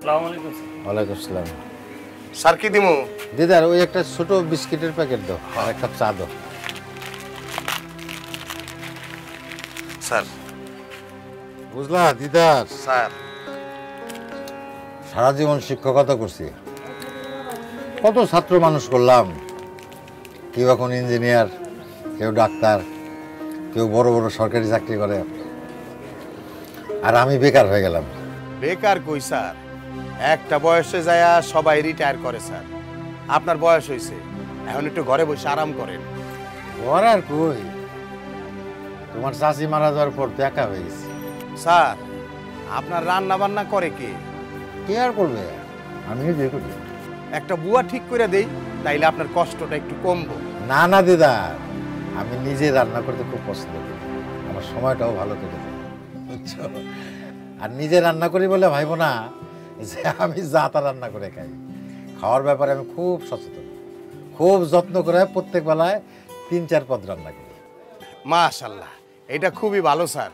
আসসালামু আলাইকুম স্যার। ওয়ালাইকুম আসসালাম। স্যার কি দিমু? দিদার ওই একটা ছোট বিস্কিটের প্যাকেট দাও আর একটা চা দাও। স্যার। বুঝলা দিদার? স্যার। সারা জীবন শিক্ষকতা করছি, কত ছাত্র মানুষ করলাম, কেউ এখন ইঞ্জিনিয়ার, কেউ ডাক্তার, কেউ বড় বড় সরকারি চাকরি করে, আর আমি বেকার হয়ে গেলাম। বেকার কই স্যার, একটা বয়সে যায় সবাই রিটায়ার করে স্যার। আপনার বয়স হয়েছে, এখন একটু ঘরে বসে আরাম করেন। ঘর আর কই, তোমার চাচি মারা যাওয়ার পর তো একা হয়ে গেছি। স্যার আপনার রান্না বান্না করে কে? কে আর করবে, আমি নিজে করি। একটা বুয়া ঠিক করে দেই, তাইলে আপনার কষ্টটা একটু কমবো। না না দিদা, আমি নিজে রান্না করতে খুব পছন্দ করি, আমার সময়টাও ভালো কেটে যায়, বুঝছো? আর নিজে রান্না করি বলে ভাইবো না যে আমি যা তা রান্না করে খাই। খাওয়ার ব্যাপারে আমি খুব সচেতন, খুব যত্ন করে প্রত্যেক বেলায় ৩-৪ পদ রান্না করি। মাশাআল্লাহ, এটা খুবই ভালো স্যার।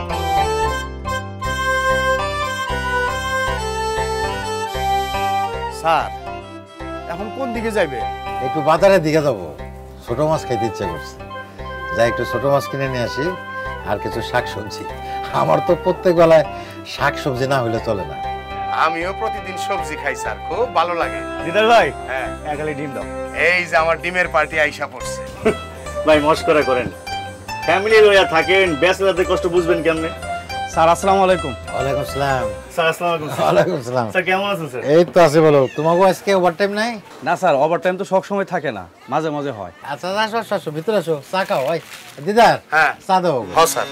স্যার এখন কোন দিকে যাইবে? একটু বাজারের দিকে যাবো, ছোট মাছ খাইতে ইচ্ছে করছে, যাই একটু ছোট মাছ কিনে নিয়ে আসি আর কিছু শাকসবজি। আমার তো প্রত্যেক বেলায় শাকসবজি না হইলে চলে না। আমিও প্রতিদিন সবজি খাই স্যার, খুব ভালো লাগে। দিদার ভাই, হ্যাঁ একালে ডিম দাও। এই যে আমার ডিমের পার্টি আইসা পড়ছে। ভাই মস্করা করেন, ফ্যামিলি লইয়া থাকেন, ব্যাচেলারদের কষ্ট বুঝবেন কেমনে? স্যার আসসালামু আলাইকুম। ওয়ালাইকুম আসসালাম। স্যার আসসালামু আলাইকুম। ওয়ালাইকুম আসসালাম। স্যার কেমন আছেন স্যার? এই তো আছে, বলো তোমাকে আজকে ওভারটাইম নাই? না স্যার, ওভারটাইম তো সব সময় থাকে না, মাঝে মাঝে হয়। আচ্ছা আসো আসো আসো, ভিতরে আসো, চা খাও। ওই দিদার, হ্যাঁ চা দাও। হ্যাঁ স্যার।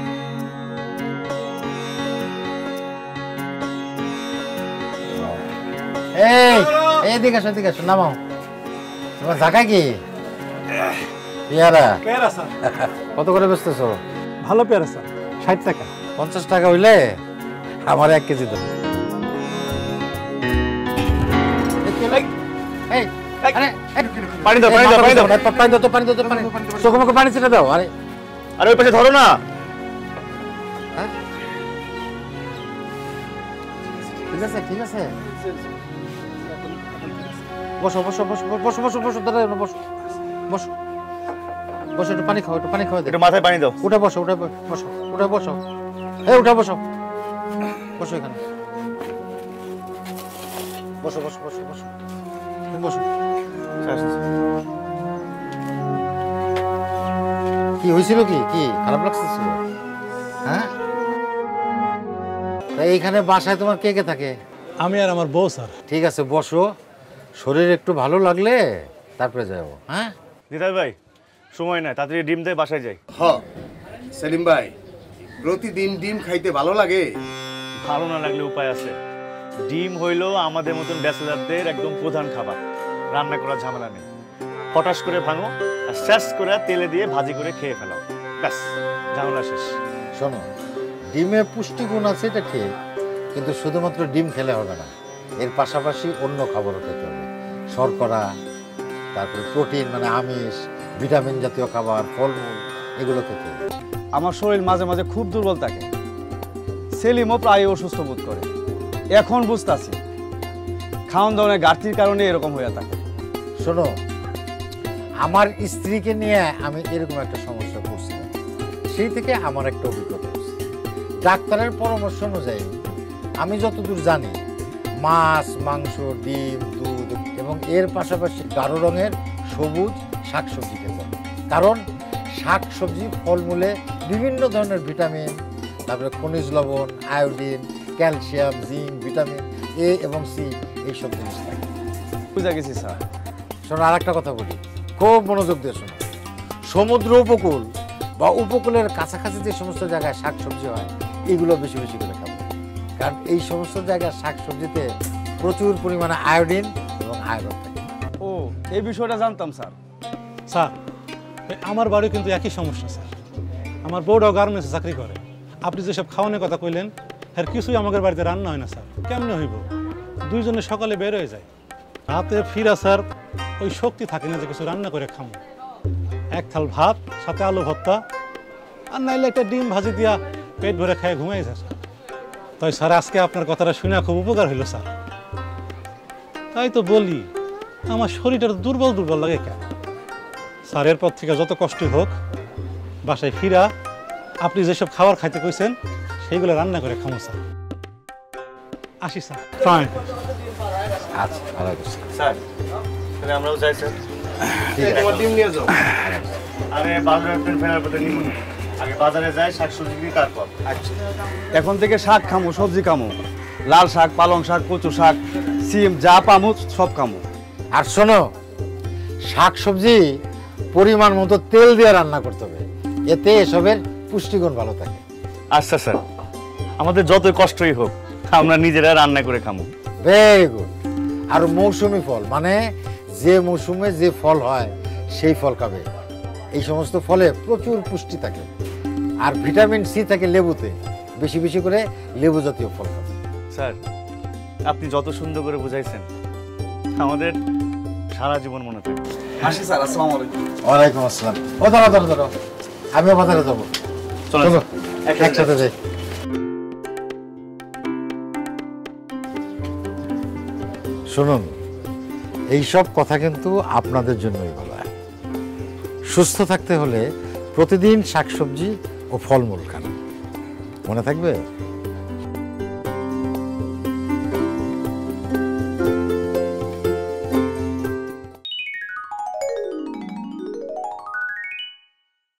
এই এইদিকে আসো, এদিকে আসো, নামাও। তোমার জায়গা কি? পেয়ারা। পেয়ারা স্যার। কত করে বেচতেছো? ভালো পেয়ারা স্যার, 60 টাকা। 50 টাকা হইলে আমার 1 কেজি দেবো। পানি দাও, পানি দাও, পানি দাও। পানি দাও তো, পানি দাও তো, পানি। চোখে মুখে পানি ছেড়ে দাও। আরে আরে ওই পাশে ধরো না। ঠিক আছে ঠিক আছে, বসো বসো বসো বসো বসো বসো, দাঁড়াও না, বসো বসো বসো, একটু পানি খাও, একটু পানি খাও। একটু মাথায় পানি দাও। উঠে বসো, উঠে বসো, উঠে বসো, এই উঠে বসো, বসো এখানে, বসো বসো বসো বসো বসো। কি হয়েছিল? কি কি খারাপ লাগছে? হ্যাঁ, এইখানে বাসায় তোমার কে কে থাকে? আমি আর আমার বউ স্যার। ঠিক আছে বসো, শরীর একটু ভালো লাগলে তারপরে যাবো। হ্যাঁ দিদার ভাই, সময় নাই, তাড়াতাড়ি ডিম দিয়ে বাসায় যাই। হ সেলিম ভাই, প্রতিদিন ডিম খাইতে ভালো লাগে? ভালো না লাগলে উপায় আছে। ডিম হইলো আমাদের মতন ব্যাচেলারদের একদম প্রধান খাবার, রান্না করার ঝামেলা নেই। হঠাৎ করে ভাঙো আর শেষ করে তেলে দিয়ে ভাজি করে খেয়ে ফেলাও, ব্যাস ঝামেলা শেষ। শোনো, ডিমে পুষ্টিগুণ আছে এটা ঠিক, কিন্তু শুধুমাত্র ডিম খেলে হবে না, এর পাশাপাশি অন্য খাবারও খেতে হবে। শর্করা, তারপরে প্রোটিন মানে আমিষ, ভিটামিন জাতীয় খাবার, ফলমূল, এগুলো খেতে হবে। আমার শরীর মাঝে মাঝে খুব দুর্বল থাকে, সেলিমও প্রায় অসুস্থ বোধ করে। এখন বুঝতেছি খাওয়ান দাওয়ানের ঘাটতির কারণে এরকম হয়ে থাকে। শোনো, আমার স্ত্রীকে নিয়ে আমি এরকম একটা সমস্যা পড়ছিলাম, সেই থেকে আমার একটা অভিজ্ঞতা হচ্ছে। ডাক্তারের পরামর্শ অনুযায়ী আমি যতদূর জানি, মাছ, মাংস, ডিম, দুধ এবং এর পাশাপাশি গাঢ় রঙের সবুজ শাকসবজি খেতে হবে। কারণ শাকসবজি, ফলমূলে বিভিন্ন ধরনের ভিটামিন, তারপরে খনিজ লবণ, iodine, calcium, zinc, vitamin A এবং সি, এইসব জিনিস থাকে। বুঝা গেছি স্যার। শোনো, আর একটা কথা বলি, খুব মনোযোগ দিয়ে শোনো। সমুদ্র উপকূল বা উপকূলের কাছাকাছি যে সমস্ত জায়গায় শাকসবজি হয়, এগুলো বেশি বেশি করে খাবো, কারণ এই সমস্ত জায়গায় শাকসবজিতে প্রচুর পরিমাণে আয়োডিন এবং আয়রন থাকে। ও, এই বিষয়টা জানতাম স্যার। স্যার আমার বাড়ি কিন্তু একই সমস্যা স্যার, আমার বউটাও গার্মেন্টসে চাকরি করে। আপনি যেসব খাওয়ানোর কথা কইলেন, আর কিছুই আমাদের বাড়িতে রান্না হয় না স্যার। কেমনে হইব? দুইজনে সকালে বের হয়ে যায়, রাতে ফিরা স্যার ওই শক্তি থাকে না যে কিছু রান্না করে খামো। এক থাল ভাত, সাথে আলু ভর্তা, আর নাইলে একটা ডিম ভাজি দিয়া পেট ভরে খেয়ে ঘুমাই যায় স্যার। তাই স্যার আজকে আপনার কথাটা শুনে খুব উপকার হইল স্যার। তাই তো বলি আমার শরীরটা দুর্বল দুর্বল লাগে কেন স্যার। এরপর থেকে যত কষ্টই হোক বাসায় ফিরা আপনি যেসব খাবার খাইতে কইছেন সেইগুলো রান্না করে খামো স্যার। আসি স্যার। আচ্ছা ভালো করছি। স্যার তাহলে আমরাও যাই স্যার। তোমার টিম নিয়ে যাও। আরে বাজারে ফেরার পথে নিব না, আগে বাজারে যাই শাকসবজি কিনে তারপর। আচ্ছা এখন থেকে শাক খামো, সবজি খামো, লাল শাক, পালং শাক, কচু শাক, সিম যা পামো সব খামো। আর শোনো, শাক সবজি পরিমাণ মতো তেল দিয়ে রান্না করতে হবে, এতে এসবের পুষ্টিগুণ ভালো থাকে। আচ্ছা স্যার, আমাদের যতই কষ্টই হোক আমরা নিজেরা রান্না করে খামো। Very good. আর মৌসুমি ফল মানে যে মৌসুমে যে ফল হয় সেই ফল খাবে। এই সমস্ত ফলে প্রচুর পুষ্টি থাকে, আর ভিটামিন সি থাকে লেবুতে, বেশি বেশি করে লেবু জাতীয় ফল খাবে। স্যার আপনি যত সুন্দর করে বুঝাইছেন আমাদের সারা জীবন মনে থাকবে। আসি স্যার, আসসালামু আলাইকুম। ওয়ালাইকুম আসসালাম। ও দাঁড়া দাঁড়া দাঁড়া, আমিও বাজারে যাবো। চলো চলো একসাথে যাই। শুনুন, এইসব কথা কিন্তু আপনাদের জন্যই বলা। সুস্থ থাকতে হলে প্রতিদিন শাকসবজি ও ফলমূল খান, মনে থাকবে?